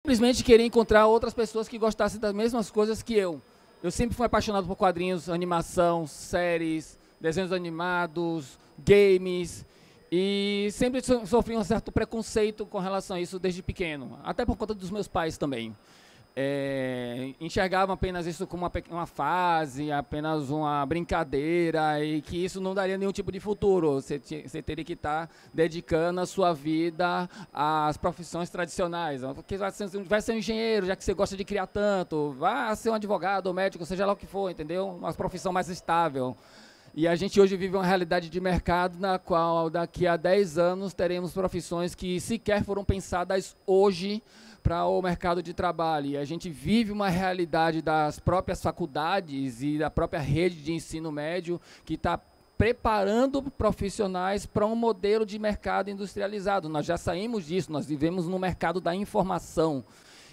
simplesmente querer encontrar outras pessoas que gostassem das mesmas coisas que eu. Eu sempre fui apaixonado por quadrinhos, animação, séries, desenhos animados, games, e sempre sofri um certo preconceito com relação a isso desde pequeno, até por conta dos meus pais também. Enxergavam apenas isso como uma fase, apenas uma brincadeira, e que isso não daria nenhum tipo de futuro. Você teria que estar dedicando a sua vida às profissões tradicionais. Porque vai ser um engenheiro, já que você gosta de criar tanto, vai ser um advogado ou médico, seja lá o que for, entendeu? Uma profissão mais estável. E a gente hoje vive uma realidade de mercado na qual daqui a 10 anos teremos profissões que sequer foram pensadas hoje para o mercado de trabalho. E a gente vive uma realidade das próprias faculdades e da própria rede de ensino médio que está preparando profissionais para um modelo de mercado industrializado. Nós já saímos disso, nós vivemos no mercado da informação.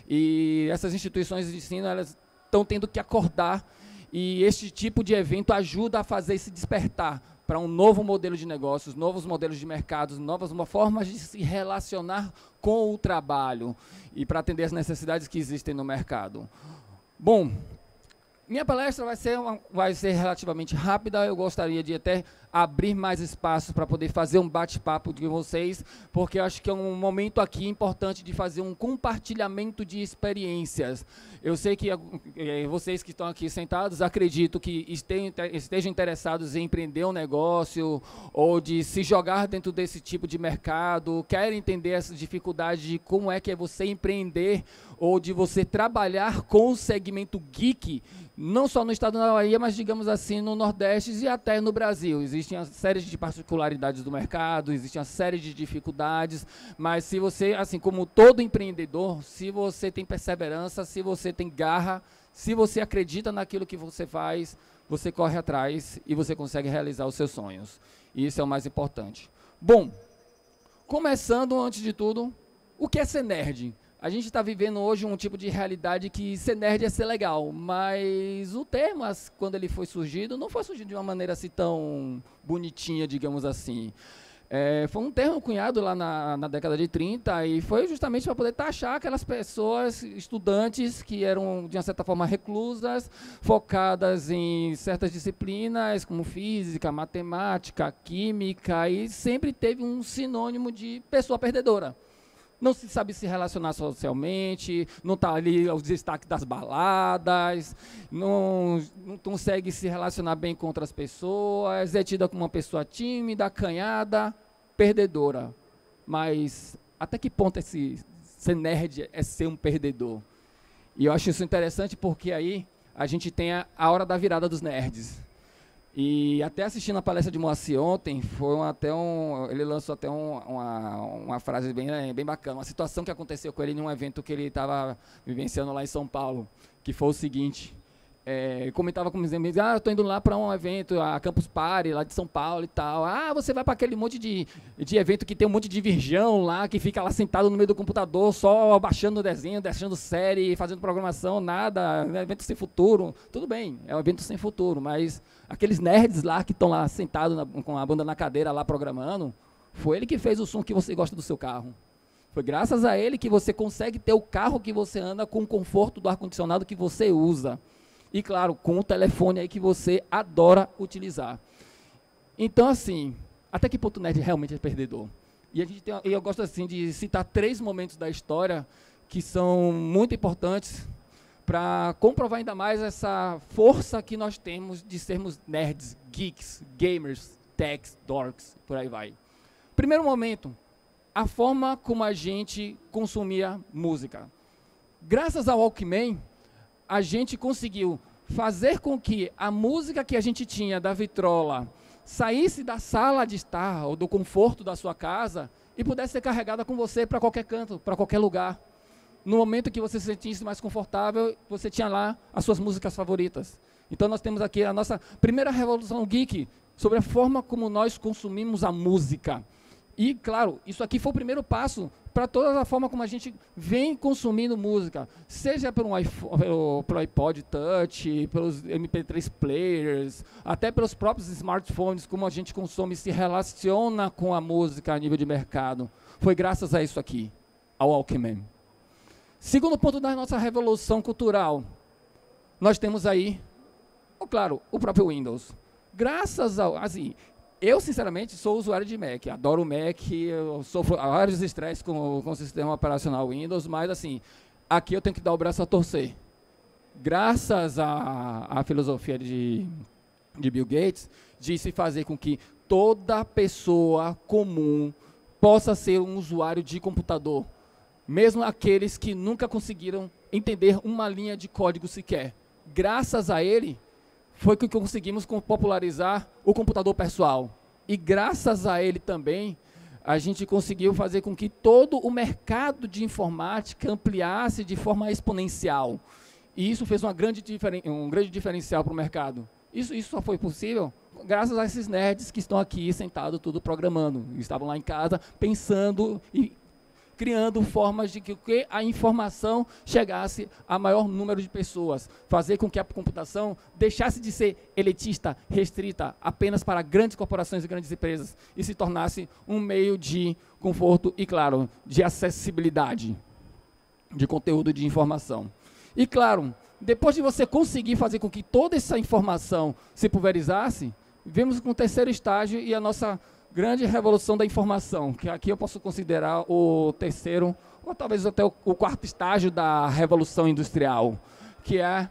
E essas instituições de ensino, elas estão tendo que acordar, e este tipo de evento ajuda a fazer esse despertar para um novo modelo de negócios, novos modelos de mercados, novas formas de se relacionar com o trabalho e para atender as necessidades que existem no mercado. Bom, minha palestra vai ser relativamente rápida. Eu gostaria de até abrir mais espaços para poder fazer um bate-papo com vocês, porque eu acho que é um momento aqui importante de fazer um compartilhamento de experiências. Eu sei que vocês que estão aqui sentados, acredito que estejam interessados em empreender um negócio ou de se jogar dentro desse tipo de mercado, querem entender essas dificuldades de como é que é você empreender ou de você trabalhar com o segmento geek, não só no estado da Bahia, mas, digamos assim, no Nordeste e até no Brasil. Existem uma série de particularidades do mercado, existe uma série de dificuldades, mas se você, assim como todo empreendedor, se você tem perseverança, se você tem garra, se você acredita naquilo que você faz, você corre atrás e você consegue realizar os seus sonhos. E isso é o mais importante. Bom, começando, antes de tudo, o que é ser nerd? A gente está vivendo hoje um tipo de realidade que ser nerd é ser legal, mas o termo, quando ele foi surgido, não foi surgido de uma maneira assim tão bonitinha, digamos assim. Foi um termo cunhado lá na década de 30 e foi justamente para poder taxar aquelas pessoas, estudantes, que eram, de uma certa forma, reclusas, focadas em certas disciplinas, como física, matemática, química, e sempre teve um sinônimo de pessoa perdedora. Não se sabe se relacionar socialmente, não está ali os destaques das baladas, não consegue se relacionar bem com outras pessoas, é tida como uma pessoa tímida, acanhada, perdedora. Mas até que ponto ser nerd é ser um perdedor? E eu acho isso interessante porque aí a gente tem a hora da virada dos nerds. E até assistindo a palestra de Moacir ontem, ele lançou até uma frase bem bacana, uma situação que aconteceu com ele em um evento que ele estava vivenciando lá em São Paulo, que foi o seguinte: comentava com meus amigos, eu estou indo lá para um evento, a Campus Party, lá de São Paulo e tal. Você vai para aquele monte de evento que tem um monte de virgão lá, que fica lá sentado no meio do computador, só baixando o desenho, deixando série, fazendo programação, nada, é um evento sem futuro. Tudo bem, é um evento sem futuro, mas aqueles nerds lá que estão lá sentados com a bunda na cadeira lá programando, foi ele que fez o som que você gosta do seu carro. Foi graças a ele que você consegue ter o carro que você anda com o conforto do ar-condicionado que você usa. E, claro, com o telefone aí que você adora utilizar. Então, assim, até que ponto o nerd realmente é perdedor? E eu gosto, assim, de citar 3 momentos da história que são muito importantes para comprovar ainda mais essa força que nós temos de sermos nerds, geeks, gamers, techs, dorks, por aí vai. Primeiro momento, a forma como a gente consumia música. Graças ao Walkman, a gente conseguiu fazer com que a música que a gente tinha da vitrola saísse da sala de estar ou do conforto da sua casa e pudesse ser carregada com você para qualquer canto, para qualquer lugar. No momento que você se sentisse mais confortável, você tinha lá as suas músicas favoritas. Então nós temos aqui a nossa primeira revolução geek sobre a forma como nós consumimos a música. E, claro, isso aqui foi o primeiro passo para toda a forma como a gente vem consumindo música, seja pelo iPod Touch, pelos MP3 players, até pelos próprios smartphones, como a gente consome e se relaciona com a música a nível de mercado. Foi graças a isso aqui, ao Walkman. Segundo ponto da nossa revolução cultural, nós temos aí, claro, o próprio Windows. Graças ao... Assim, eu, sinceramente, sou usuário de Mac, adoro o Mac, eu sofro vários estresses com o sistema operacional Windows, mas, assim, aqui eu tenho que dar o braço a torcer. Graças à filosofia de Bill Gates, de se fazer com que toda pessoa comum possa ser um usuário de computador, mesmo aqueles que nunca conseguiram entender uma linha de código sequer. Graças a ele, foi que conseguimos popularizar o computador pessoal. E graças a ele também, a gente conseguiu fazer com que todo o mercado de informática ampliasse de forma exponencial. E isso fez um grande diferencial para o mercado. Isso só foi possível graças a esses nerds que estão aqui sentados, tudo programando. Estavam lá em casa pensando e criando formas de que a informação chegasse a maior número de pessoas. Fazer com que a computação deixasse de ser elitista, restrita apenas para grandes corporações e grandes empresas e se tornasse um meio de conforto e, claro, de acessibilidade de conteúdo de informação. E, claro, depois de você conseguir fazer com que toda essa informação se pulverizasse, vimos com o terceiro estágio e a nossa grande revolução da informação, que aqui eu posso considerar o terceiro, ou talvez até o quarto estágio da revolução industrial, que é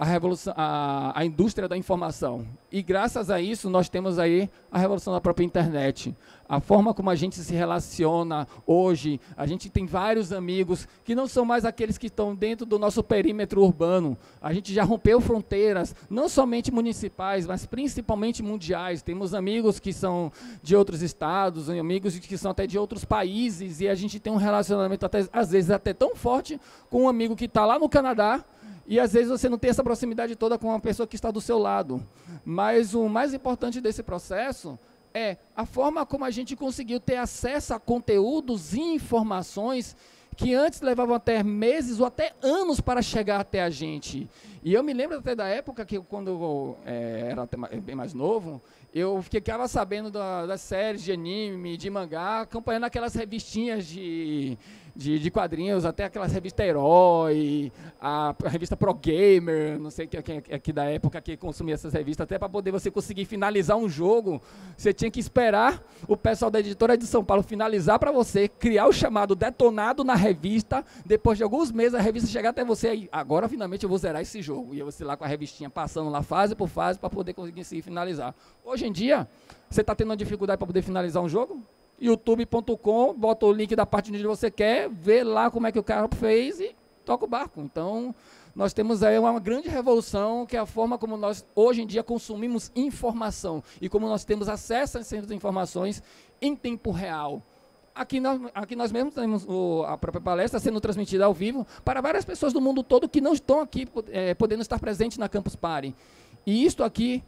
a indústria da informação. E graças a isso nós temos aí a revolução da própria internet. A forma como a gente se relaciona hoje, a gente tem vários amigos que não são mais aqueles que estão dentro do nosso perímetro urbano. A gente já rompeu fronteiras, não somente municipais, mas principalmente mundiais. Temos amigos que são de outros estados, amigos que são até de outros países, e a gente tem um relacionamento, às vezes, até tão forte com um amigo que está lá no Canadá, e às vezes você não tem essa proximidade toda com uma pessoa que está do seu lado. Mas o mais importante desse processo é a forma como a gente conseguiu ter acesso a conteúdos e informações que antes levavam até meses ou até anos para chegar até a gente. E eu me lembro até da época que, quando eu era até bem mais novo, eu ficava sabendo das séries de anime, de mangá, acompanhando aquelas revistinhas de quadrinhos, até aquelas revistas Herói, a revista Pro Gamer, não sei quem aqui da época que consumia essas revistas, até para poder você conseguir finalizar um jogo, você tinha que esperar o pessoal da editora de São Paulo finalizar para você, criar o chamado detonado na revista, depois de alguns meses a revista chegar até você, aí, agora finalmente eu vou zerar esse jogo. E você lá com a revistinha passando lá fase por fase para poder conseguir se finalizar. Hoje em dia, você está tendo uma dificuldade para poder finalizar um jogo? youtube.com, bota o link da parte onde você quer, vê lá como é que o cara fez e toca o barco. Então, nós temos aí uma grande revolução, que é a forma como nós, hoje em dia, consumimos informação e como nós temos acesso a essas informações em tempo real. Aqui nós mesmos temos a própria palestra sendo transmitida ao vivo para várias pessoas do mundo todo que não estão aqui podendo estar presentes na Campus Party. E isto aqui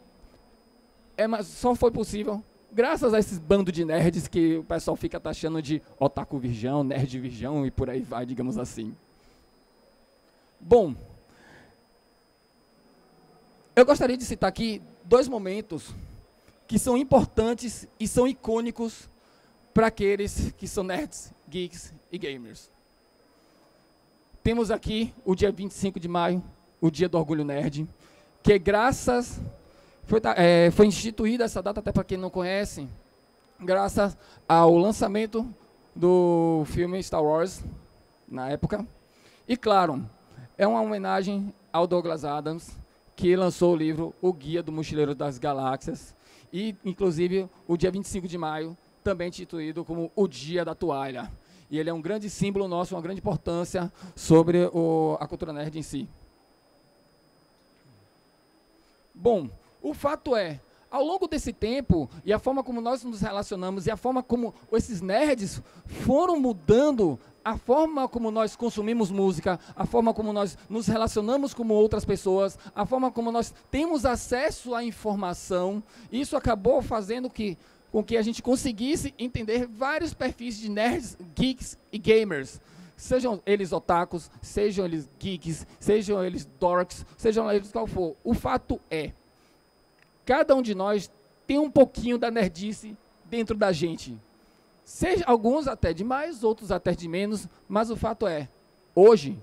só foi possível graças a esses bandos de nerds que o pessoal fica taxando de otaku virgão, nerd virgão e por aí vai, digamos assim. Bom, eu gostaria de citar aqui 2 momentos que são importantes e são icônicos para aqueles que são nerds, geeks e gamers. Temos aqui o dia 25 de maio, o dia do Orgulho Nerd, que foi instituída essa data, até para quem não conhece, graças ao lançamento do filme Star Wars, na época. E, claro, é uma homenagem ao Douglas Adams, que lançou o livro O Guia do Mochileiro das Galáxias, e, inclusive, o dia 25 de maio, também instituído como o Dia da Toalha. E ele é um grande símbolo nosso, uma grande importância sobre a cultura nerd em si. Bom, o fato é, ao longo desse tempo, e a forma como nós nos relacionamos, e a forma como esses nerds foram mudando a forma como nós consumimos música, a forma como nós nos relacionamos com outras pessoas, a forma como nós temos acesso à informação, isso acabou fazendo com que a gente conseguisse entender vários perfis de nerds, geeks e gamers. Sejam eles otakus, sejam eles geeks, sejam eles dorks, sejam eles qual for. O fato é, cada um de nós tem um pouquinho da nerdice dentro da gente. Seja alguns até de mais, outros até de menos, mas o fato é, hoje,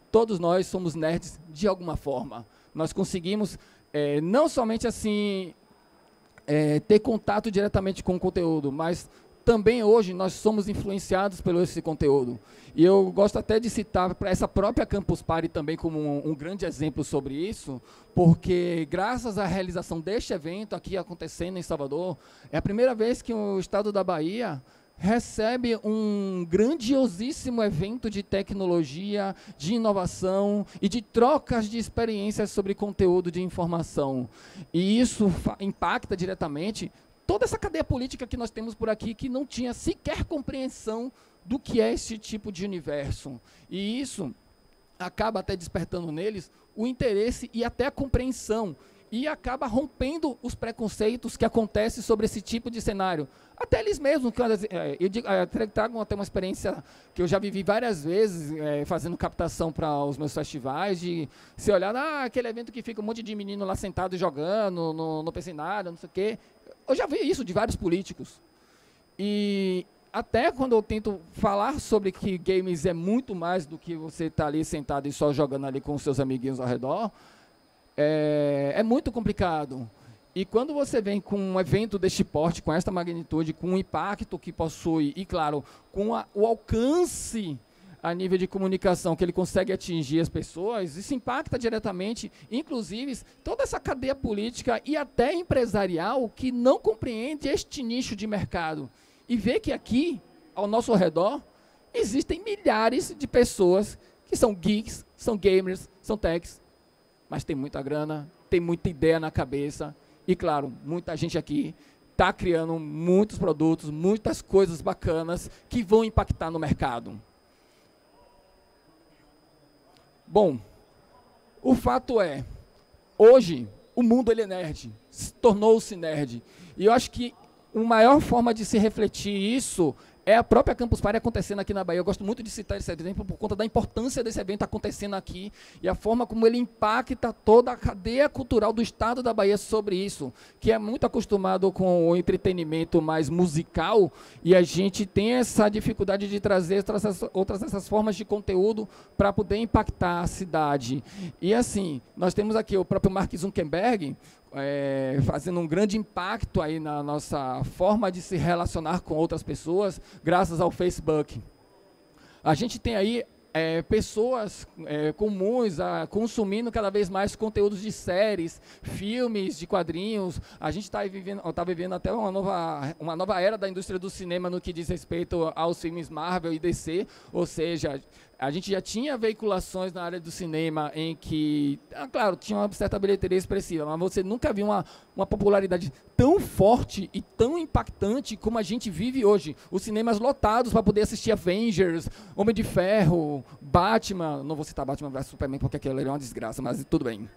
todos nós somos nerds de alguma forma. Nós conseguimos, não somente assim, ter contato diretamente com o conteúdo, mas também hoje nós somos influenciados pelo esse conteúdo. E eu gosto até de citar para essa própria Campus Party também como um grande exemplo sobre isso, porque graças à realização deste evento aqui acontecendo em Salvador, é a primeira vez que o estado da Bahia recebe um grandiosíssimo evento de tecnologia, de inovação e de trocas de experiências sobre conteúdo de informação. E isso impacta diretamente toda essa cadeia política que nós temos por aqui, que não tinha sequer compreensão do que é esse tipo de universo. E isso acaba até despertando neles o interesse e até a compreensão, e acaba rompendo os preconceitos que acontecem sobre esse tipo de cenário. Até eles mesmos, eu trago até uma experiência que eu já vivi várias vezes, fazendo captação para os meus festivais, de se olhar, aquele evento que fica um monte de menino lá sentado jogando, no piscinário, não sei o quê. Eu já vi isso de vários políticos. E até quando eu tento falar sobre que games é muito mais do que você estar ali sentado e só jogando ali com os seus amiguinhos ao redor, é muito complicado. E quando você vem com um evento deste porte, com esta magnitude, com o impacto que possui, e claro, com o alcance a nível de comunicação que ele consegue atingir as pessoas, isso impacta diretamente, inclusive, toda essa cadeia política e até empresarial que não compreende este nicho de mercado. E vê que aqui, ao nosso redor, existem milhares de pessoas que são geeks, são gamers, são techs, mas tem muita grana, tem muita ideia na cabeça, e claro, muita gente aqui está criando muitos produtos, muitas coisas bacanas que vão impactar no mercado. Bom, o fato é, hoje o mundo ele é nerd, tornou-se nerd, e eu acho que a maior forma de se refletir isso é a própria Campus Party acontecendo aqui na Bahia. Eu gosto muito de citar esse exemplo por conta da importância desse evento acontecendo aqui e a forma como ele impacta toda a cadeia cultural do estado da Bahia sobre isso, que é muito acostumado com o entretenimento mais musical, e a gente tem essa dificuldade de trazer outras essas formas de conteúdo para poder impactar a cidade. E assim, nós temos aqui o próprio Mark Zuckerberg, fazendo um grande impacto aí na nossa forma de se relacionar com outras pessoas, graças ao Facebook. A gente tem aí pessoas comuns consumindo cada vez mais conteúdos de séries, filmes, de quadrinhos. A gente está vivendo até uma nova era da indústria do cinema no que diz respeito aos filmes Marvel e DC, ou seja, a gente já tinha veiculações na área do cinema em que, claro, tinha uma certa bilheteria expressiva, mas você nunca viu uma popularidade tão forte e tão impactante como a gente vive hoje. Os cinemas lotados para poder assistir Avengers, Homem de Ferro, Batman, não vou citar Batman vs Superman porque aquilo é uma desgraça, mas tudo bem.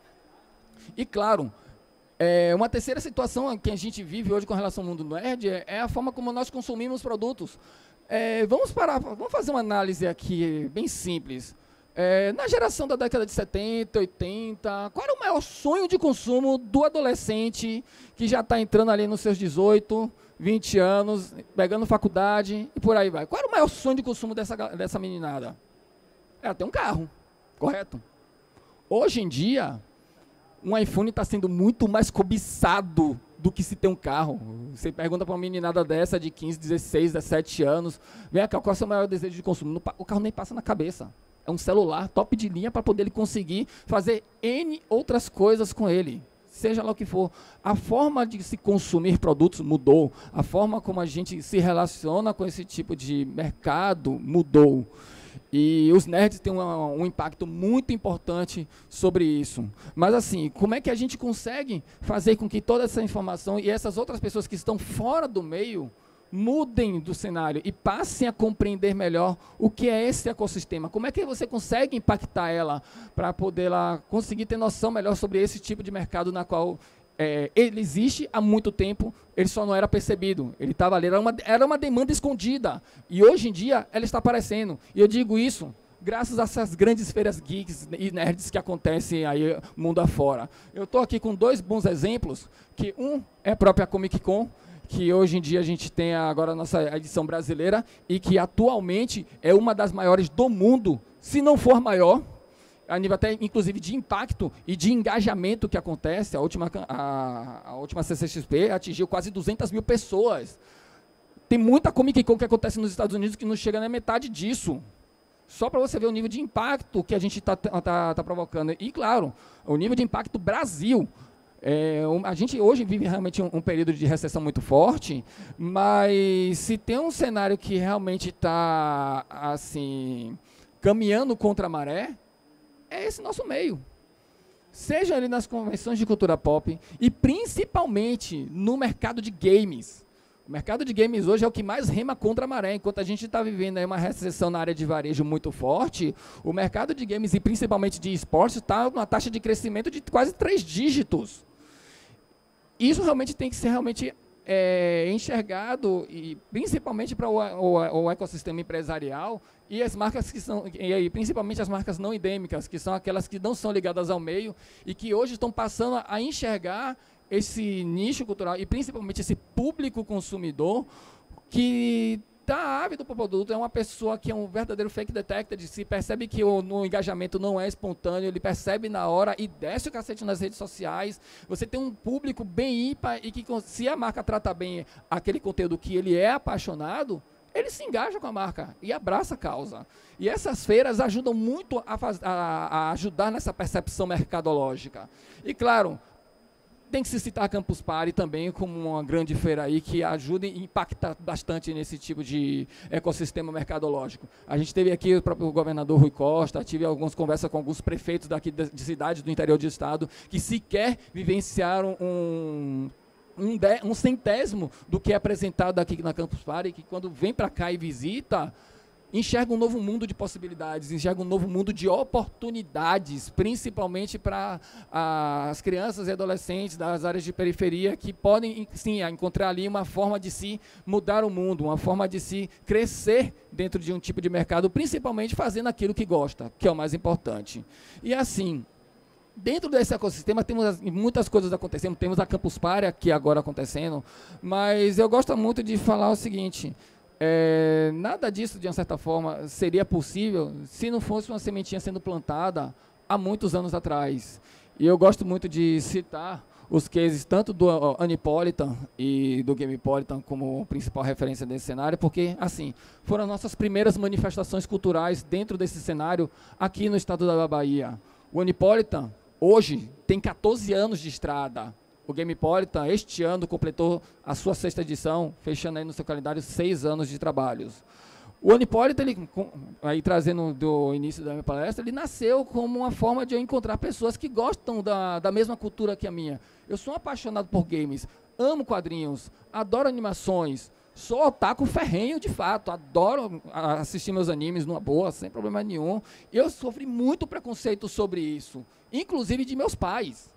E claro, uma terceira situação que a gente vive hoje com relação ao mundo nerd é a forma como nós consumimos produtos. Vamos fazer uma análise aqui bem simples. Na geração da década de 70, 80, qual era o maior sonho de consumo do adolescente que já está entrando ali nos seus 18, 20 anos, pegando faculdade e por aí vai? Qual era o maior sonho de consumo dessa meninada? Era ter um carro, correto? Hoje em dia, um iPhone está sendo muito mais cobiçado do que se ter um carro. Você pergunta para uma meninada dessa de 15, 16, 17 anos, vem cá, qual é o seu maior desejo de consumo? O carro nem passa na cabeça. É um celular top de linha para poder ele conseguir fazer N outras coisas com ele, seja lá o que for. A forma de se consumir produtos mudou, a forma como a gente se relaciona com esse tipo de mercado mudou. E os nerds têm um impacto muito importante sobre isso. Mas assim, como é que a gente consegue fazer com que toda essa informação e essas outras pessoas que estão fora do meio mudem do cenário e passem a compreender melhor o que é esse ecossistema? Como é que você consegue impactar ela para poder lá conseguir ter noção melhor sobre esse tipo de mercado na qual ele existe há muito tempo, ele só não era percebido, ele estava ali, era uma demanda escondida, e hoje em dia ela está aparecendo, e eu digo isso graças a essas grandes feiras geeks e nerds que acontecem aí mundo afora. Eu estou aqui com dois bons exemplos, que um é a própria Comic Con, que hoje em dia a gente tem agora a nossa edição brasileira, e que atualmente é uma das maiores do mundo, se não for maior. a nível até, inclusive, de impacto e de engajamento que acontece. A última CCXP atingiu quase 200 mil pessoas. Tem muita Comic Con que acontece nos Estados Unidos que não chega na metade disso. Só para você ver o nível de impacto que a gente está provocando. E, claro, o nível de impacto Brasil. A gente hoje vive realmente um período de recessão muito forte, mas se tem um cenário que realmente está assim, caminhando contra a maré, é esse nosso meio. Seja ali nas convenções de cultura pop e principalmente no mercado de games. O mercado de games hoje é o que mais rema contra a maré. Enquanto a gente está vivendo aí uma recessão na área de varejo muito forte, o mercado de games e principalmente de esportes está numa taxa de crescimento de quase 3 dígitos. Isso realmente tem que ser enxergado, e principalmente para o ecossistema empresarial e as marcas que são, e principalmente as marcas não endêmicas, que são aquelas que não são ligadas ao meio e que hoje estão passando a enxergar esse nicho cultural e principalmente esse público consumidor que está ávido para o produto. É uma pessoa que é um verdadeiro fake detector, se percebe que o engajamento não é espontâneo, ele percebe na hora e desce o cacete nas redes sociais. Você tem um público bem ímpar e que, se a marca trata bem aquele conteúdo que ele é apaixonado, ele se engaja com a marca e abraça a causa. E essas feiras ajudam muito a ajudar nessa percepção mercadológica. E, claro, tem que se citar a Campus Party também como uma grande feira aí que ajuda e impacta bastante nesse tipo de ecossistema mercadológico. A gente teve aqui o próprio governador Rui Costa, tive algumas conversas com alguns prefeitos daqui de cidades do interior do estado que sequer vivenciaram um centésimo do que é apresentado aqui na Campus Party, que quando vem para cá e visita, enxerga um novo mundo de possibilidades, enxerga um novo mundo de oportunidades, principalmente para as crianças e adolescentes das áreas de periferia que podem, sim, encontrar ali uma forma de se mudar o mundo, uma forma de se crescer dentro de um tipo de mercado, principalmente fazendo aquilo que gosta, que é o mais importante. E assim, dentro desse ecossistema temos muitas coisas acontecendo, temos a Campus Party aqui agora acontecendo, mas eu gosto muito de falar o seguinte: nada disso, de uma certa forma, seria possível se não fosse uma sementinha sendo plantada há muitos anos atrás. E eu gosto muito de citar os cases tanto do Anipolitan e do Gamepolitan como principal referência desse cenário, porque, assim, foram nossas primeiras manifestações culturais dentro desse cenário aqui no estado da Bahia. O Anipolitan, hoje, tem 14 anos de estrada. O Gamepolitan, este ano, completou a sua 6ª edição, fechando aí no seu calendário 6 anos de trabalhos. O Anipolitan, aí trazendo do início da minha palestra, ele nasceu como uma forma de eu encontrar pessoas que gostam da mesma cultura que a minha. Eu sou um apaixonado por games, amo quadrinhos, adoro animações, sou otaku ferrenho de fato, adoro assistir meus animes numa boa, sem problema nenhum. Eu sofri muito preconceito sobre isso, inclusive de meus pais.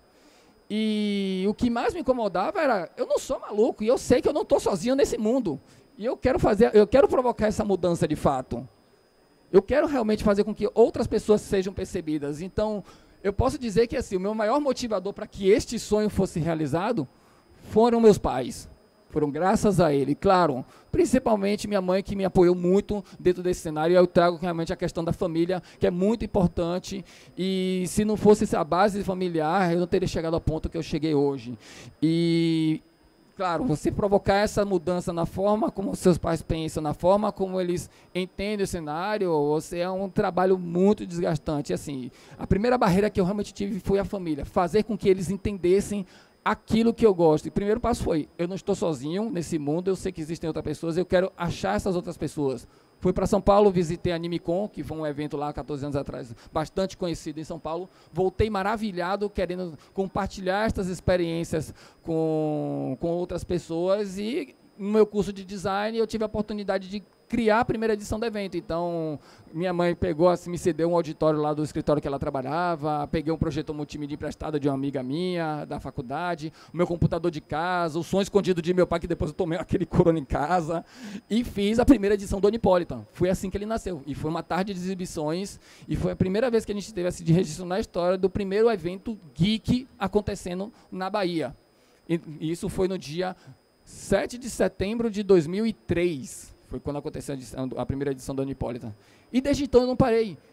E o que mais me incomodava era, eu não sou maluco e eu sei que eu não estou sozinho nesse mundo. E eu quero provocar essa mudança de fato. Eu quero realmente fazer com que outras pessoas sejam percebidas. Então, eu posso dizer que assim, o meu maior motivador para que este sonho fosse realizado foram meus pais. Foram graças a ele, claro, principalmente minha mãe, que me apoiou muito dentro desse cenário. E eu trago realmente a questão da família, que é muito importante, e se não fosse a base familiar, eu não teria chegado ao ponto que eu cheguei hoje. E, claro, você provocar essa mudança na forma como seus pais pensam, na forma como eles entendem o cenário, é um trabalho muito desgastante. Assim, a primeira barreira que eu realmente tive foi a família, fazer com que eles entendessem aquilo que eu gosto. E o primeiro passo foi, eu não estou sozinho nesse mundo, eu sei que existem outras pessoas, eu quero achar essas outras pessoas. Fui para São Paulo, visitei a AnimeCon, que foi um evento lá 14 anos atrás, bastante conhecido em São Paulo. Voltei maravilhado, querendo compartilhar essas experiências com outras pessoas. E no meu curso de design eu tive a oportunidade de criar a primeira edição do evento. Então, minha mãe pegou, assim, me cedeu um auditório lá do escritório que ela trabalhava, peguei um projetor multimídia emprestado de uma amiga minha, da faculdade, o meu computador de casa, o som escondido de meu pai, que depois eu tomei aquele corona em casa, e fiz a primeira edição do Anipolitan. Foi assim que ele nasceu. E foi uma tarde de exibições, e foi a primeira vez que a gente teve esse registro na história do primeiro evento geek acontecendo na Bahia. E isso foi no dia 7 de setembro de 2003. Foi quando aconteceu a primeira edição do Anipolitan. E desde então eu não parei.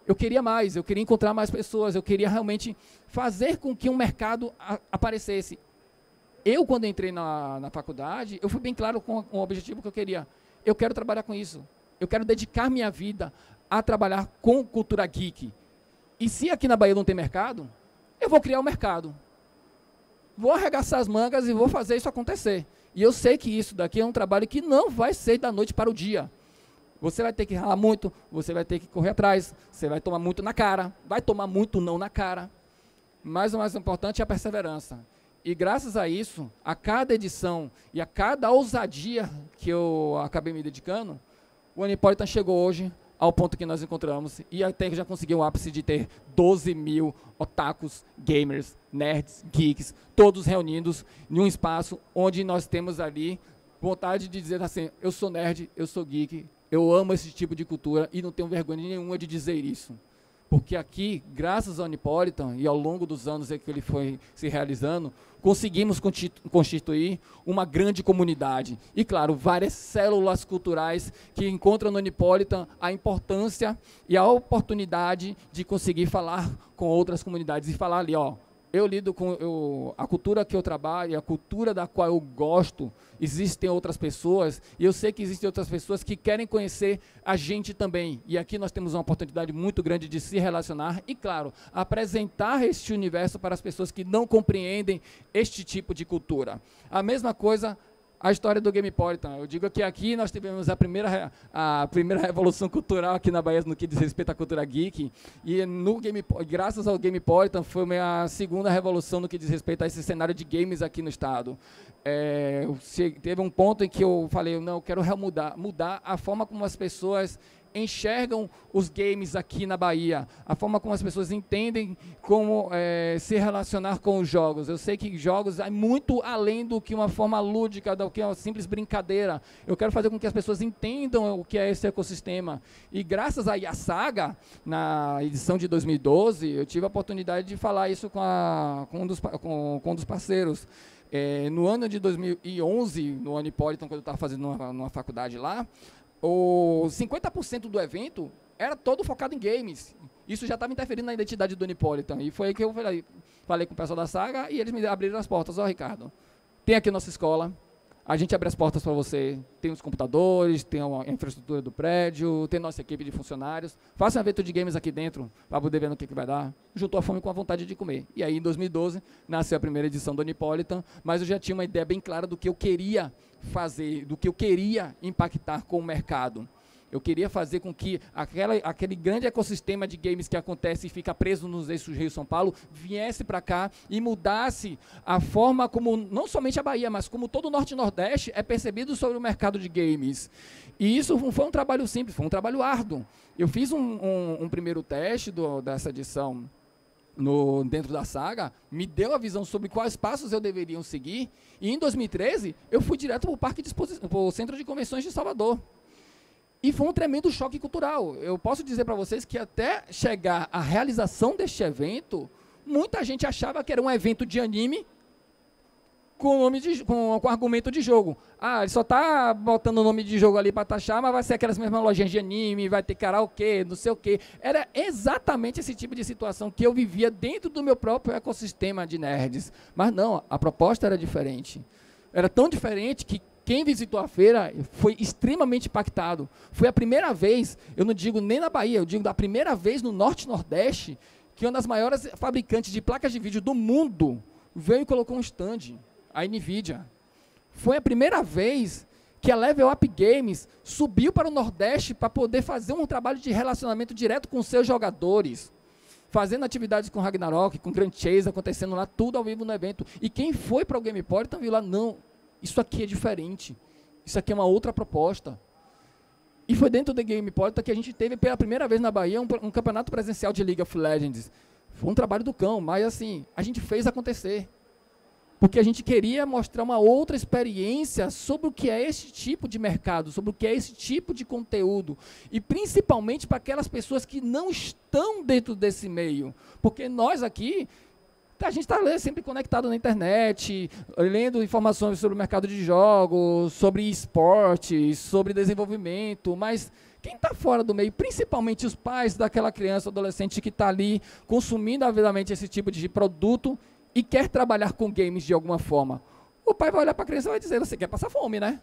Eu queria mais, eu queria encontrar mais pessoas, eu queria realmente fazer com que um mercado aparecesse. Eu, quando entrei na faculdade, eu fui bem claro com o objetivo que eu queria. Eu quero trabalhar com isso. Eu quero dedicar minha vida a trabalhar com cultura geek. E se aqui na Bahia não tem mercado, eu vou criar o mercado. Vou arregaçar as mangas e vou fazer isso acontecer. E eu sei que isso daqui é um trabalho que não vai ser da noite para o dia. Você vai ter que ralar muito, você vai ter que correr atrás, você vai tomar muito na cara, vai tomar muito não na cara. Mas o mais importante é a perseverança. E graças a isso, a cada edição e a cada ousadia que eu acabei me dedicando, o Onipolitan chegou hoje ao ponto que nós encontramos e até que já conseguiu o ápice de ter 12 mil otakus, gamers, nerds, geeks, todos reunidos em um espaço onde nós temos ali vontade de dizer assim, eu sou nerd, eu sou geek, eu amo esse tipo de cultura e não tenho vergonha nenhuma de dizer isso. Porque aqui, graças ao Onipolitan e ao longo dos anos que ele foi se realizando, conseguimos constituir uma grande comunidade. E, claro, várias células culturais que encontram no Onipolitan a importância e a oportunidade de conseguir falar com outras comunidades. E falar ali, ó, eu lido com a cultura que eu trabalho, a cultura da qual eu gosto, existem outras pessoas, e eu sei que existem outras pessoas que querem conhecer a gente também. E aqui nós temos uma oportunidade muito grande de se relacionar e, claro, apresentar este universo para as pessoas que não compreendem este tipo de cultura. A mesma coisa a história do Gamepolitan. Eu digo que aqui nós tivemos a primeira revolução cultural aqui na Bahia no que diz respeito à cultura geek, e graças ao Gamepolitan foi a segunda revolução no que diz respeito a esse cenário de games aqui no estado. Teve um ponto em que eu falei, não, eu quero mudar a forma como as pessoas enxergam os games aqui na Bahia, a forma como as pessoas entendem como se relacionar com os jogos. Eu sei que jogos é muito além do que uma forma lúdica, do que uma simples brincadeira. Eu quero fazer com que as pessoas entendam o que é esse ecossistema. E graças à Saga, na edição de 2012, eu tive a oportunidade de falar isso com um dos parceiros. No ano de 2011, no Onipolitan, quando eu estava fazendo uma faculdade lá, o 50% do evento era todo focado em games. Isso já estava interferindo na identidade do Onipolitan. E foi aí que eu falei com o pessoal da Saga e eles me abriram as portas. Ó, Ricardo, tem aqui a nossa escola, a gente abre as portas para você, tem os computadores, tem a infraestrutura do prédio, tem nossa equipe de funcionários, faça um evento de games aqui dentro, para poder ver no que vai dar. Juntou a fome com a vontade de comer. E aí, em 2012, nasceu a primeira edição do Onipolitan, mas eu já tinha uma ideia bem clara do que eu queria fazer, do que eu queria impactar com o mercado. Eu queria fazer com que aquele grande ecossistema de games que acontece e fica preso nos eixos Rio-São Paulo, viesse para cá e mudasse a forma como, não somente a Bahia, mas como todo o Norte e Nordeste é percebido sobre o mercado de games. E isso não foi um trabalho simples, foi um trabalho árduo. Eu fiz um primeiro teste dessa edição dentro da Saga, me deu a visão sobre quais passos eu deveria seguir, e em 2013 eu fui direto para o Centro de Convenções de Salvador. E foi um tremendo choque cultural. Eu posso dizer para vocês que até chegar à realização deste evento, muita gente achava que era um evento de anime com argumento de jogo. Ah, ele só está botando o nome de jogo ali para taxar, mas vai ser aquelas mesmas lojinhas de anime, vai ter karaokê, não sei o quê. Era exatamente esse tipo de situação que eu vivia dentro do meu próprio ecossistema de nerds. Mas não, a proposta era diferente. Era tão diferente que quem visitou a feira foi extremamente impactado. Foi a primeira vez, eu não digo nem na Bahia, eu digo da primeira vez no Norte e Nordeste, que uma das maiores fabricantes de placas de vídeo do mundo veio e colocou um stand, a NVIDIA. Foi a primeira vez que a Level Up Games subiu para o Nordeste para poder fazer um trabalho de relacionamento direto com seus jogadores, fazendo atividades com Ragnarok, com Grand Chase, acontecendo lá, tudo ao vivo no evento. E quem foi para o Gamepolitan viu lá, não, isso aqui é diferente, isso aqui é uma outra proposta. E foi dentro do Gamepolitan que a gente teve pela primeira vez na Bahia um campeonato presencial de League of Legends. Foi um trabalho do cão, mas assim, a gente fez acontecer. Porque a gente queria mostrar uma outra experiência sobre o que é esse tipo de mercado, sobre o que é esse tipo de conteúdo. E principalmente para aquelas pessoas que não estão dentro desse meio. Porque nós aqui, a gente está sempre conectado na internet, lendo informações sobre o mercado de jogos, sobre esportes, sobre desenvolvimento, mas Quem está fora do meio, principalmente os pais daquela criança ou adolescente que está ali consumindo avidamente esse tipo de produto e quer trabalhar com games de alguma forma. O pai vai olhar para a criança e vai dizer, você quer passar fome, né?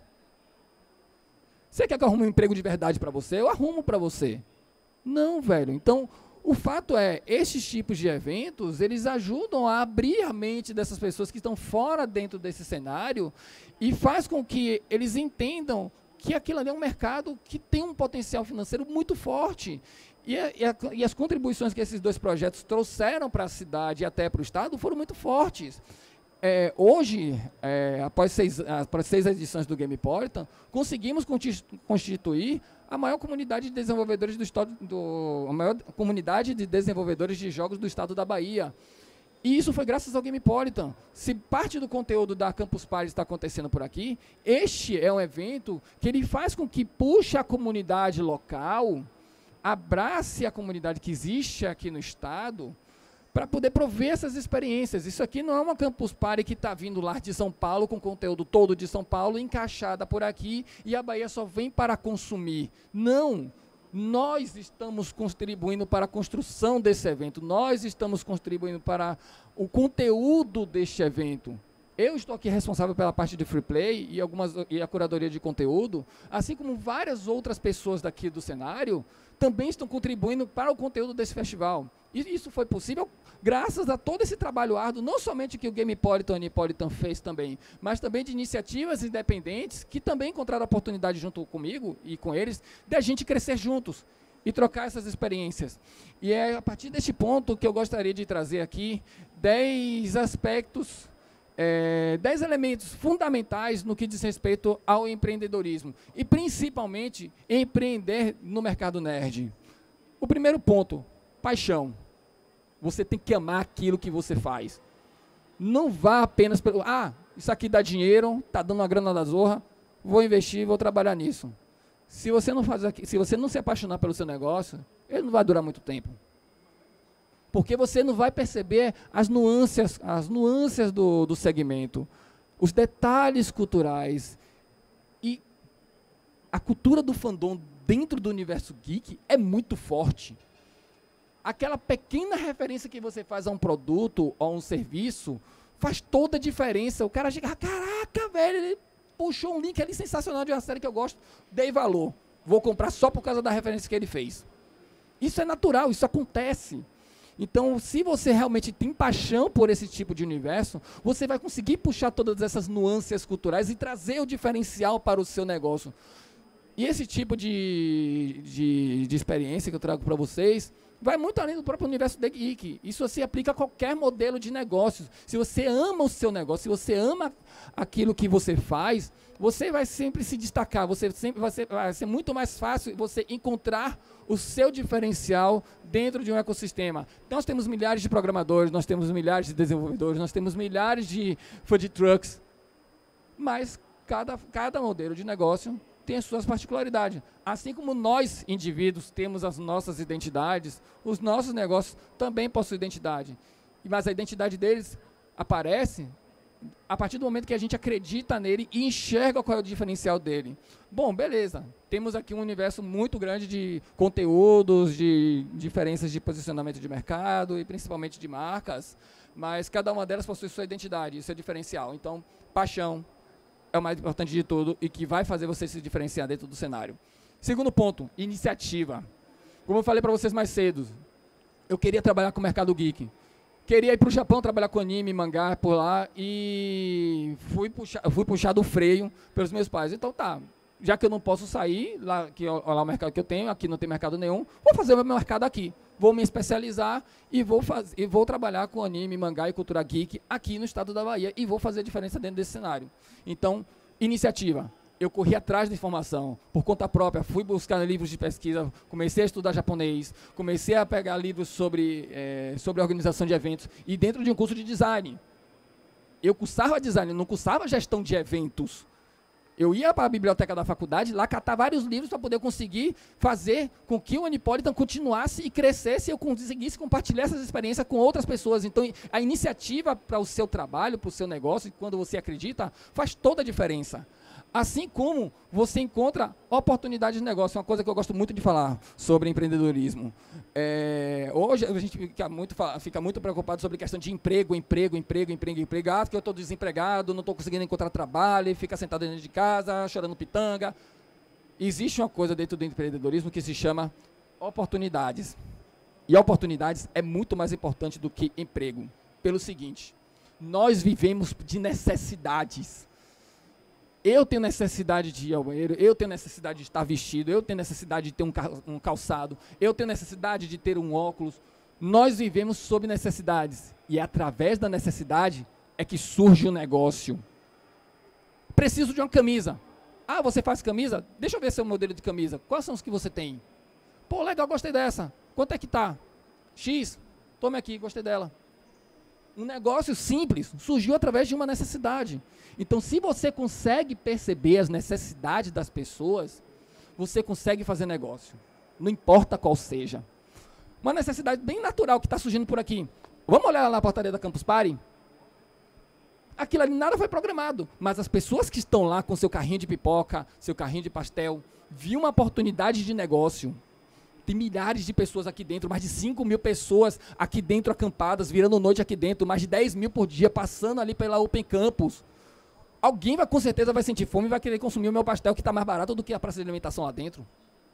Você quer que eu arrume um emprego de verdade para você? Eu arrumo para você. Não, velho. Então, o fato é, esses tipos de eventos, eles ajudam a abrir a mente dessas pessoas que estão fora dentro desse cenário e faz com que eles entendam que aquilo ali é um mercado que tem um potencial financeiro muito forte. E as contribuições que esses dois projetos trouxeram para a cidade e até para o estado foram muito fortes. Hoje, após seis edições do Gamepolitan, conseguimos constituir a maior comunidade de desenvolvedores do estado, a maior comunidade de desenvolvedores de jogos do estado da Bahia. E isso foi graças ao Gamepolitan. Se parte do conteúdo da Campus Party está acontecendo por aqui, este é um evento que ele faz com que puxe a comunidade local, abrace a comunidade que existe aqui no estado, para poder prover essas experiências. Isso aqui não é uma Campus Party que está vindo lá de São Paulo, com conteúdo todo de São Paulo, encaixada por aqui, e a Bahia só vem para consumir. Não! Nós estamos contribuindo para a construção desse evento, nós estamos contribuindo para o conteúdo deste evento. Eu estou aqui responsável pela parte de free play e a curadoria de conteúdo, assim como várias outras pessoas daqui do cenário também estão contribuindo para o conteúdo desse festival. E isso foi possível graças a todo esse trabalho árduo, não somente que o Gamepolitan e o Onipolitan fez também, mas também de iniciativas independentes que também encontraram a oportunidade junto comigo e com eles de a gente crescer juntos e trocar essas experiências. E é a partir deste ponto que eu gostaria de trazer aqui 10 aspectos, 10 elementos fundamentais no que diz respeito ao empreendedorismo e principalmente empreender no mercado nerd. O primeiro ponto, paixão. Você tem que amar aquilo que você faz. Não vá apenas pelo, isso aqui dá dinheiro, está dando uma grana da zorra, vou investir, vou trabalhar nisso. Se você não se apaixonar pelo seu negócio, ele não vai durar muito tempo. Porque você não vai perceber as nuances do segmento, os detalhes culturais. E a cultura do fandom dentro do universo geek é muito forte. Aquela pequena referência que você faz a um produto ou a um serviço faz toda a diferença. O cara chega, caraca, velho, ele puxou um link ali sensacional de uma série que eu gosto, dei valor. Vou comprar só por causa da referência que ele fez. Isso é natural, isso acontece. Então, se você realmente tem paixão por esse tipo de universo, você vai conseguir puxar todas essas nuances culturais e trazer o diferencial para o seu negócio. E esse tipo de experiência que eu trago para vocês vai muito além do próprio universo da geek. Isso se aplica a qualquer modelo de negócio. Se você ama o seu negócio, se você ama aquilo que você faz, você vai sempre se destacar, vai ser muito mais fácil você encontrar o seu diferencial dentro de um ecossistema. Então, nós temos milhares de programadores, nós temos milhares de desenvolvedores, nós temos milhares de food trucks, mas cada modelo de negócio tem as suas particularidades. Assim como nós, indivíduos, temos as nossas identidades, os nossos negócios também possuem identidade. Mas a identidade deles aparece a partir do momento que a gente acredita nele e enxerga qual é o diferencial dele. Bom, beleza. Temos aqui um universo muito grande de conteúdos, de diferenças de posicionamento de mercado e principalmente de marcas, mas cada uma delas possui sua identidade, isso é diferencial. Então, paixão é o mais importante de tudo e que vai fazer você se diferenciar dentro do cenário. Segundo ponto, iniciativa. Como eu falei para vocês mais cedo, eu queria trabalhar com o mercado geek. Queria ir para o Japão trabalhar com anime, mangá por lá e fui puxado o freio pelos meus pais. Então tá, já que eu não posso sair, lá o mercado que eu tenho, aqui não tem mercado nenhum, vou fazer o meu mercado aqui. Vou me especializar e vou trabalhar com anime, mangá e cultura geek aqui no estado da Bahia e vou fazer a diferença dentro desse cenário. Então, iniciativa. Eu corri atrás da informação, por conta própria, fui buscar livros de pesquisa, comecei a estudar japonês, comecei a pegar livros sobre organização de eventos, e dentro de um curso de design. Eu cursava design, não cursava gestão de eventos. Eu ia para a biblioteca da faculdade, lá catar vários livros para poder conseguir fazer com que o Onipolitan continuasse e crescesse e eu conseguisse compartilhar essas experiências com outras pessoas. Então, a iniciativa para o seu trabalho, para o seu negócio, quando você acredita, faz toda a diferença. Assim como você encontra oportunidades de negócio, uma coisa que eu gosto muito de falar sobre empreendedorismo. Hoje a gente fica muito preocupado sobre a questão de emprego, porque eu estou desempregado, não estou conseguindo encontrar trabalho, e fica sentado dentro de casa, chorando pitanga. Existe uma coisa dentro do empreendedorismo que se chama oportunidades. E oportunidades é muito mais importante do que emprego. Pelo seguinte, nós vivemos de necessidades. Eu tenho necessidade de ir ao banheiro, eu tenho necessidade de estar vestido, eu tenho necessidade de ter um calçado, eu tenho necessidade de ter um óculos. Nós vivemos sob necessidades. E através da necessidade é que surge o negócio. Preciso de uma camisa. Ah, você faz camisa? Deixa eu ver seu modelo de camisa. Quais são os que você tem? Pô, legal, gostei dessa. Quanto é que tá? X. Tome aqui, gostei dela. Um negócio simples surgiu através de uma necessidade. Então, se você consegue perceber as necessidades das pessoas, você consegue fazer negócio. Não importa qual seja. Uma necessidade bem natural que está surgindo por aqui. Vamos olhar lá na portaria da Campus Party? Aquilo ali nada foi programado, mas as pessoas que estão lá com seu carrinho de pipoca, seu carrinho de pastel, viu uma oportunidade de negócio. Tem milhares de pessoas aqui dentro, mais de 5.000 pessoas aqui dentro acampadas, virando noite aqui dentro, mais de 10.000 por dia, passando ali pela Open Campus. Alguém com certeza vai sentir fome e vai querer consumir o meu pastel que está mais barato do que a praça de alimentação lá dentro.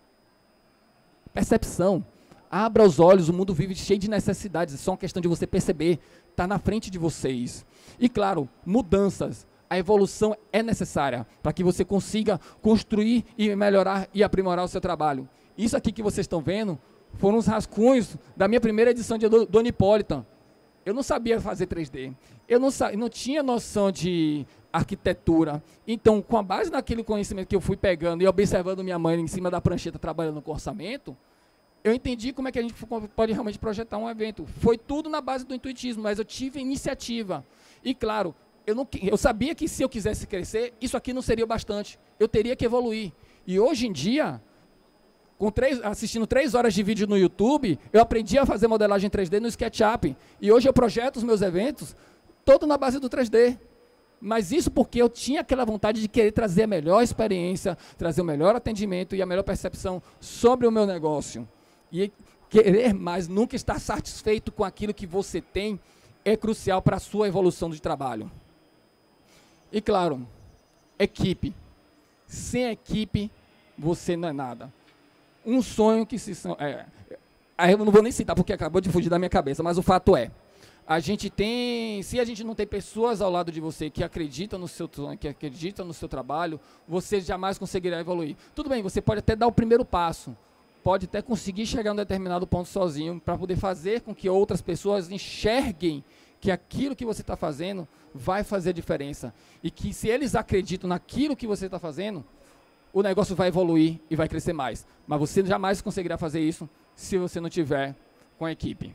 Percepção. Abra os olhos, o mundo vive cheio de necessidades, é só uma questão de você perceber, está na frente de vocês. E claro, mudanças. A evolução é necessária para que você consiga construir e melhorar e aprimorar o seu trabalho. Isso aqui que vocês estão vendo foram os rascunhos da minha primeira edição do Unipolitan. Eu não sabia fazer 3D. Eu não tinha noção de arquitetura. Então, com a base daquele conhecimento que eu fui pegando e observando minha mãe em cima da prancheta trabalhando com orçamento, eu entendi como é que a gente pode realmente projetar um evento. Foi tudo na base do intuitismo, mas eu tive iniciativa. E, claro, eu sabia que se eu quisesse crescer, isso aqui não seria o bastante. Eu teria que evoluir. E hoje em dia, assistindo 3 horas de vídeo no YouTube, eu aprendi a fazer modelagem 3D no SketchUp. E hoje eu projeto os meus eventos todo na base do 3D. Mas isso porque eu tinha aquela vontade de querer trazer a melhor experiência, trazer o melhor atendimento e a melhor percepção sobre o meu negócio. E querer mais, nunca estar satisfeito com aquilo que você tem, é crucial para a sua evolução de trabalho. E claro, equipe. Sem equipe, você não é nada. Um sonho que se... eu não vou nem citar porque acabou de fugir da minha cabeça, mas o fato é, se a gente não tem pessoas ao lado de você que acreditam no seu sonho, que acreditam no seu trabalho, você jamais conseguirá evoluir. Tudo bem, você pode até dar o primeiro passo, pode até conseguir chegar a um determinado ponto sozinho, para poder fazer com que outras pessoas enxerguem que aquilo que você está fazendo vai fazer diferença. E que se eles acreditam naquilo que você está fazendo, o negócio vai evoluir e vai crescer mais. Mas você jamais conseguirá fazer isso se você não tiver com a equipe.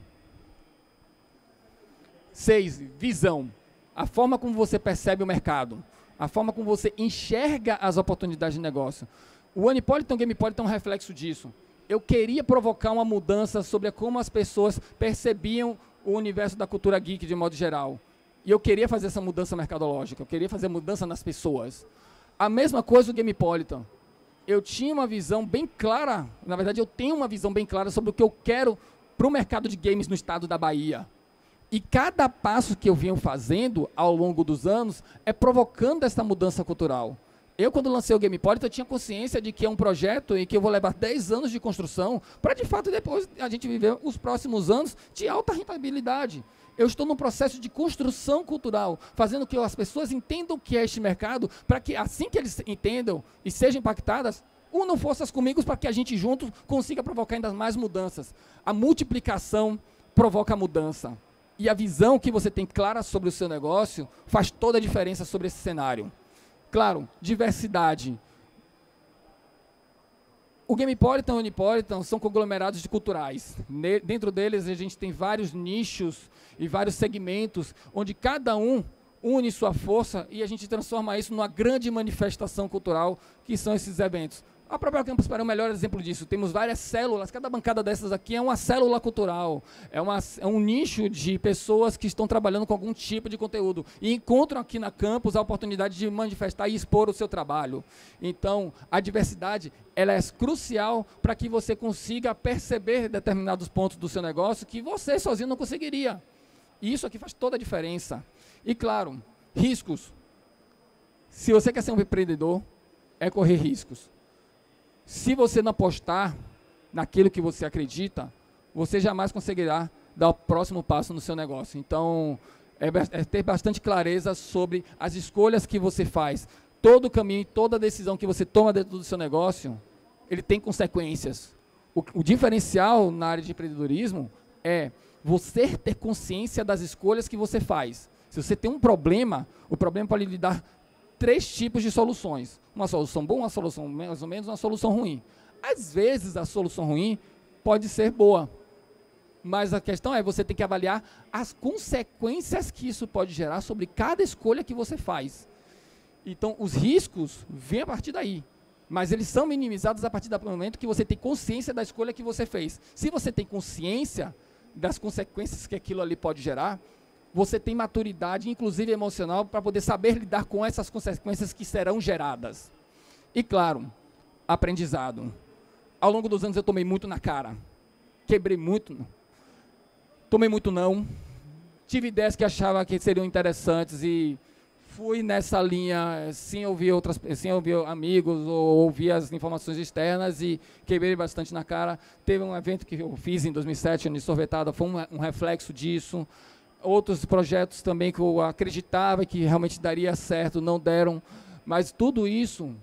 6. Visão. A forma como você percebe o mercado. A forma como você enxerga as oportunidades de negócio. O Unipolitan Gamepolitan é um reflexo disso. Eu queria provocar uma mudança sobre como as pessoas percebiam o universo da cultura geek de modo geral. E eu queria fazer essa mudança mercadológica. Eu queria fazer mudança nas pessoas. A mesma coisa do Gamepolitan. Eu tinha uma visão bem clara, na verdade eu tenho uma visão bem clara sobre o que eu quero para o mercado de games no estado da Bahia. E cada passo que eu venho fazendo ao longo dos anos é provocando essa mudança cultural. Eu, quando lancei o Gamepolitan, eu tinha consciência de que é um projeto e que eu vou levar 10 anos de construção para, de fato, depois a gente viver os próximos anos de alta rentabilidade. Eu estou num processo de construção cultural, fazendo que as pessoas entendam o que é este mercado, para que, assim que eles entendam e sejam impactadas, unam forças comigo para que a gente juntos consiga provocar ainda mais mudanças. A multiplicação provoca a mudança. E a visão que você tem clara sobre o seu negócio faz toda a diferença sobre esse cenário. Claro, diversidade. O Gamepolitan e o Unipolitan são conglomerados de culturais. Dentro deles a gente tem vários nichos e vários segmentos, onde cada um une sua força e a gente transforma isso numa grande manifestação cultural, que são esses eventos. A própria Campus Party é o melhor exemplo disso. Temos várias células, cada bancada dessas aqui é uma célula cultural, é um nicho de pessoas que estão trabalhando com algum tipo de conteúdo e encontram aqui na campus a oportunidade de manifestar e expor o seu trabalho. Então, a diversidade ela é crucial para que você consiga perceber determinados pontos do seu negócio que você sozinho não conseguiria. E isso aqui faz toda a diferença. E, claro, riscos. Se você quer ser um empreendedor, é correr riscos. Se você não apostar naquilo que você acredita, você jamais conseguirá dar o próximo passo no seu negócio. Então, é ter bastante clareza sobre as escolhas que você faz. Todo caminho, toda decisão que você toma dentro do seu negócio, ele tem consequências. O diferencial na área de empreendedorismo é você ter consciência das escolhas que você faz. Se você tem um problema, o problema pode lhe dar 3 tipos de soluções. Uma solução boa, uma solução mais ou menos, uma solução ruim. Às vezes, a solução ruim pode ser boa. Mas a questão é, você tem que avaliar as consequências que isso pode gerar sobre cada escolha que você faz. Então, os riscos vêm a partir daí. Mas eles são minimizados a partir do momento que você tem consciência da escolha que você fez. Se você tem consciência das consequências que aquilo ali pode gerar, você tem maturidade, inclusive emocional, para poder saber lidar com essas consequências que serão geradas. E, claro, aprendizado. Ao longo dos anos eu tomei muito na cara. Quebrei muito. Tomei muito não. Tive ideias que achava que seriam interessantes e fui nessa linha sem ouvir amigos ou ouvir as informações externas e quebrei bastante na cara. Teve um evento que eu fiz em 2007, no Sorvetada, foi um reflexo disso. Outros projetos também que eu acreditava que realmente daria certo, não deram. Mas tudo isso,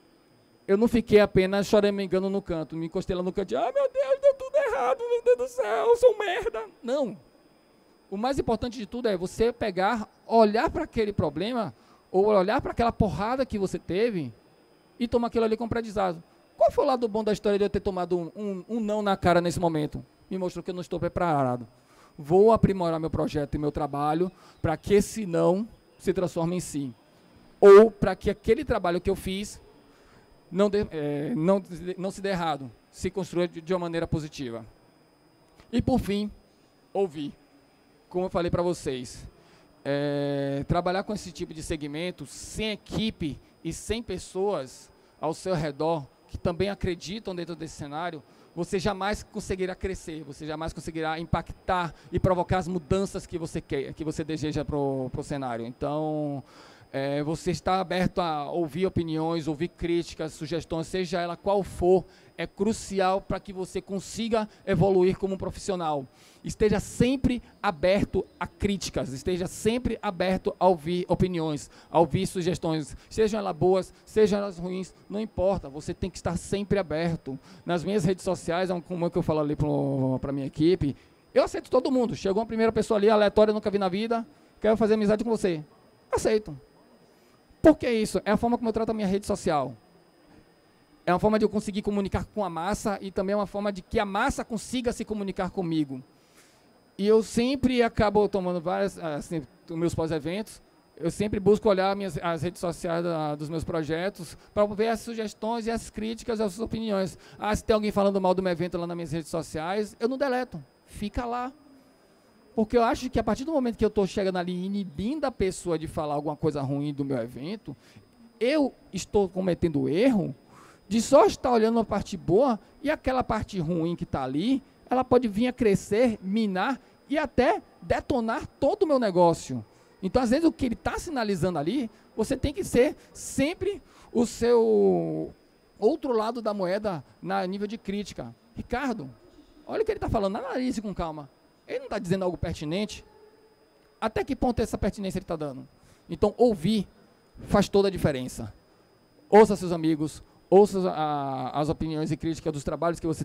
eu não fiquei apenas choramingando no canto, me encostei lá no canto, meu Deus, deu tudo errado, meu Deus do céu, eu sou um merda. Não. O mais importante de tudo é você pegar, olhar para aquele problema, ou olhar para aquela porrada que você teve, e tomar aquilo ali como aprendizado. Qual foi o lado bom da história de eu ter tomado um não na cara nesse momento? Me mostrou que eu não estou preparado. Vou aprimorar meu projeto e meu trabalho para que esse não se transforme em si. Ou para que aquele trabalho que eu fiz não se dê errado, se construa de uma maneira positiva. E por fim, ouvir. Como eu falei para vocês, trabalhar com esse tipo de segmento, sem equipe e sem pessoas ao seu redor que também acreditam dentro desse cenário, você jamais conseguirá crescer, você jamais conseguirá impactar e provocar as mudanças que você quer, que você deseja para o cenário. Então, você está aberto a ouvir opiniões, ouvir críticas, sugestões, seja ela qual for, é crucial para que você consiga evoluir como um profissional. Esteja sempre aberto a críticas, esteja sempre aberto a ouvir opiniões, a ouvir sugestões, sejam elas boas, sejam elas ruins, não importa, você tem que estar sempre aberto. Nas minhas redes sociais, como é que eu falo ali para a minha equipe, eu aceito todo mundo. Chegou uma primeira pessoa ali, aleatória, nunca vi na vida, quero fazer amizade com você. Aceito. Por que isso? É a forma como eu trato a minha rede social. É uma forma de eu conseguir comunicar com a massa e também é uma forma de que a massa consiga se comunicar comigo. E eu sempre acabo tomando várias, assim, os meus pós-eventos, eu sempre busco olhar as redes sociais dos meus projetos para ver as sugestões e as críticas, as opiniões. Se tem alguém falando mal do meu evento lá nas minhas redes sociais, eu não deleto, fica lá. Porque eu acho que a partir do momento que eu estou chegando ali inibindo a pessoa de falar alguma coisa ruim do meu evento, eu estou cometendo o erro de só estar olhando a parte boa e aquela parte ruim que está ali, ela pode vir a crescer, minar e até detonar todo o meu negócio. Então, às vezes, o que ele está sinalizando ali, você tem que ser sempre o seu outro lado da moeda na nível de crítica. Ricardo, olha o que ele está falando, analise com calma. Ele não está dizendo algo pertinente? Até que ponto essa pertinência ele está dando? Então, ouvir faz toda a diferença. Ouça seus amigos, ouça as opiniões e críticas dos trabalhos que você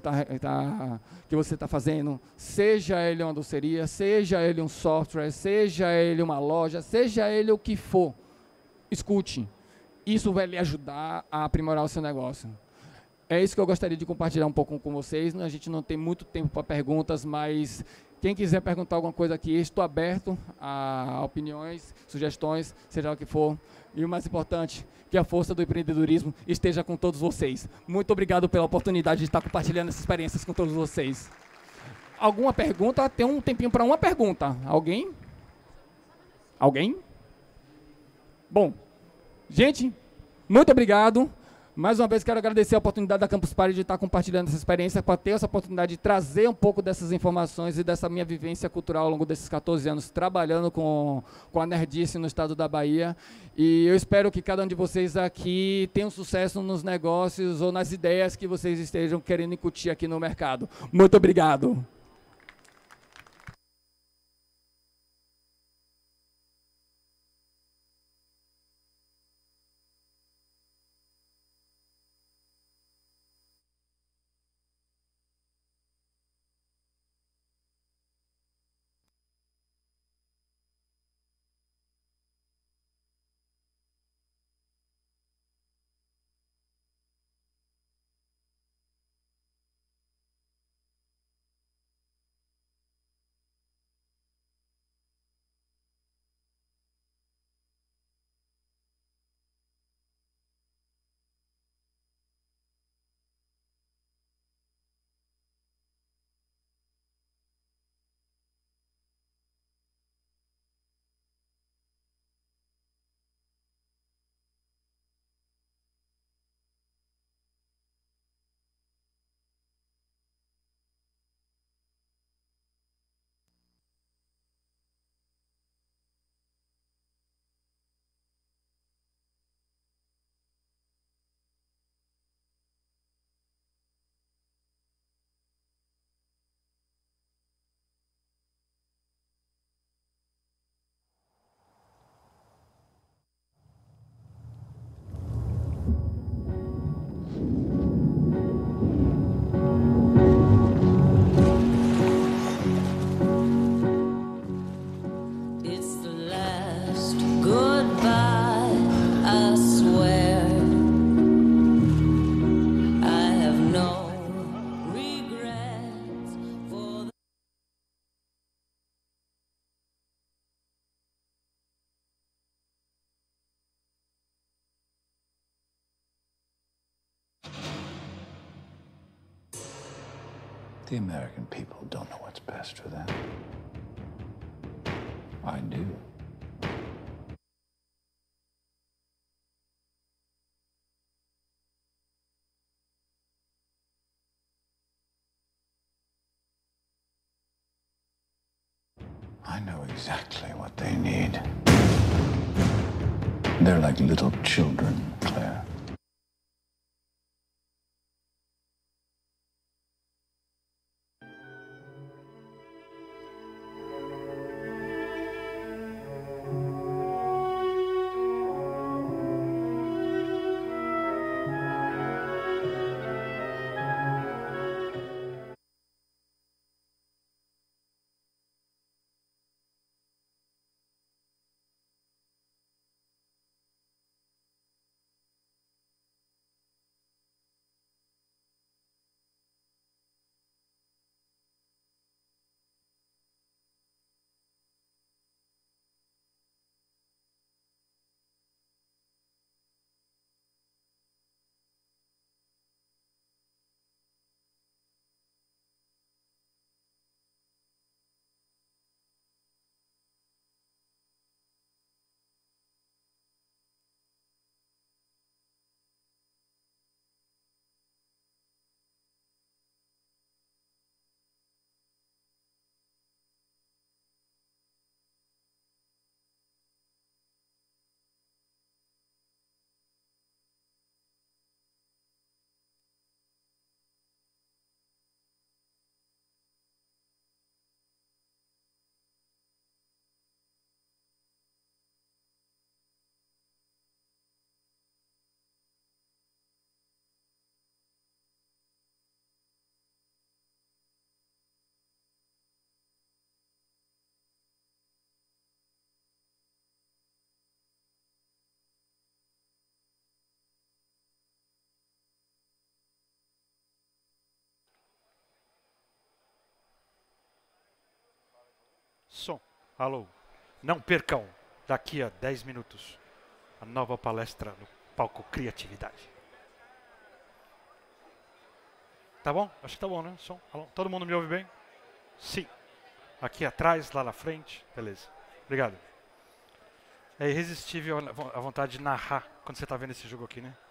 está fazendo, seja ele uma doceria, seja ele um software, seja ele uma loja, seja ele o que for. Escute. Isso vai lhe ajudar a aprimorar o seu negócio. É isso que eu gostaria de compartilhar um pouco com vocês. A gente não tem muito tempo para perguntas, mas Quem quiser perguntar alguma coisa aqui, estou aberto a opiniões, sugestões, seja o que for. E o mais importante, que a força do empreendedorismo esteja com todos vocês. Muito obrigado pela oportunidade de estar compartilhando essas experiências com todos vocês. Alguma pergunta? Tem um tempinho para uma pergunta. Alguém? Alguém? Bom, gente, muito obrigado. Mais uma vez quero agradecer a oportunidade da Campus Party de estar compartilhando essa experiência, para ter essa oportunidade de trazer um pouco dessas informações e dessa minha vivência cultural ao longo desses 14 anos trabalhando com a Nerdice no estado da Bahia. E eu espero que cada um de vocês aqui tenha um sucesso nos negócios ou nas ideias que vocês estejam querendo incutir aqui no mercado. Muito obrigado. It's the last goodbye, I swear. I have no regrets for the The American people don't know what's best for them. I do. I know exactly what they need. They're like little children, Claire. Som. Alô. Não percam, daqui a 10 minutos, a nova palestra no palco Criatividade. Tá bom? Acho que tá bom, né? Som. Alô. Todo mundo me ouve bem? Sim. Aqui atrás, lá na frente. Beleza. Obrigado. É irresistível a vontade de narrar quando você tá vendo esse jogo aqui, né?